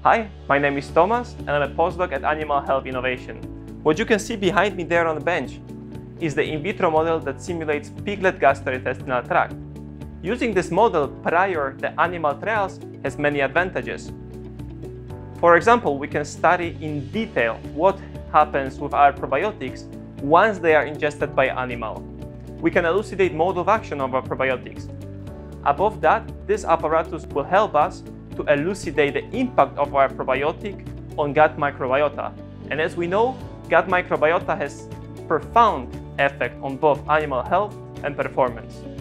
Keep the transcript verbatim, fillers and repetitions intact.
Hi, my name is Thomas and I'm a postdoc at Animal Health Innovation. What you can see behind me there on the bench is the in vitro model that simulates piglet gastrointestinal tract. Using this model prior to animal trials has many advantages. For example, we can study in detail what happens with our probiotics once they are ingested by animal. We can elucidate mode of action of our probiotics. Above that, this apparatus will help us to elucidate the impact of our probiotic on gut microbiota. And as we know, gut microbiota has profound effect on both animal health and performance.